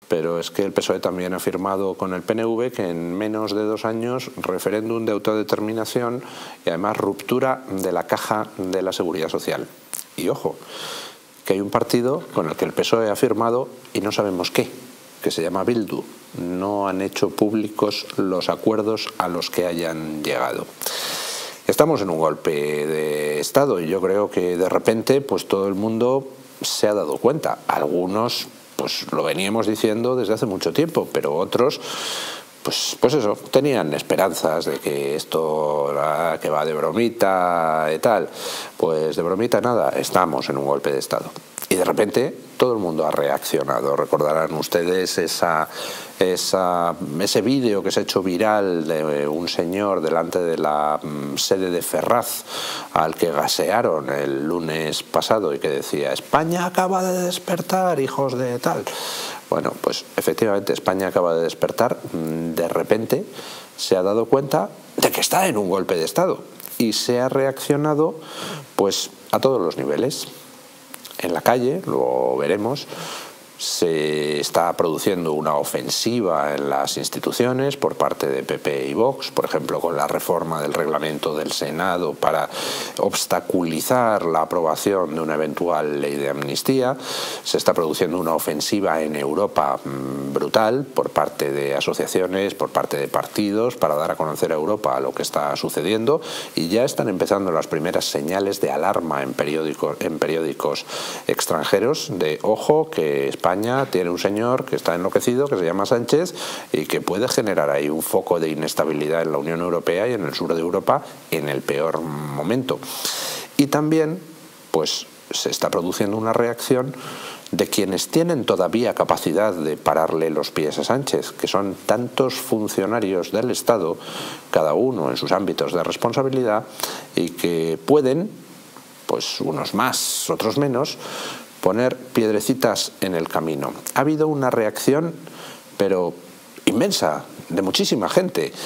pero es que el PSOE también ha firmado con el PNV que en menos de 2 años referéndum de autodeterminación y además ruptura de la caja de la Seguridad Social. Y ojo, que hay un partido con el que el PSOE ha firmado y no sabemos qué, que se llama Bildu. No han hecho públicos los acuerdos a los que hayan llegado. Estamos en un golpe de Estado y yo creo que de repente pues todo el mundo se ha dado cuenta. Algunos pues lo veníamos diciendo desde hace mucho tiempo, pero otros pues eso, tenían esperanzas de que esto que va de bromita y tal. Pues de bromita nada, estamos en un golpe de Estado. Y de repente todo el mundo ha reaccionado. Recordarán ustedes ese vídeo que se ha hecho viral de un señor delante de la sede de Ferraz al que gasearon el lunes pasado y que decía: España acaba de despertar, hijos de tal. Bueno, pues efectivamente España acaba de despertar. De repente se ha dado cuenta de que está en un golpe de Estado y se ha reaccionado pues a todos los niveles. En la calle, lo veremos, se está produciendo una ofensiva en las instituciones por parte de PP y Vox, por ejemplo con la reforma del reglamento del Senado para obstaculizar la aprobación de una eventual ley de amnistía. Se está produciendo una ofensiva en Europa brutal por parte de asociaciones, por parte de partidos, para dar a conocer a Europa lo que está sucediendo, y ya están empezando las primeras señales de alarma en periódicos extranjeros de ojo que España tiene un señor que está enloquecido, que se llama Sánchez, y que puede generar ahí un foco de inestabilidad en la Unión Europea y en el sur de Europa en el peor momento. Y también pues se está produciendo una reacción de quienes tienen todavía capacidad de pararle los pies a Sánchez, que son tantos funcionarios del Estado, cada uno en sus ámbitos de responsabilidad, y que pueden, pues unos más, otros menos, poner piedrecitas en el camino. Ha habido una reacción, pero inmensa, de muchísima gente.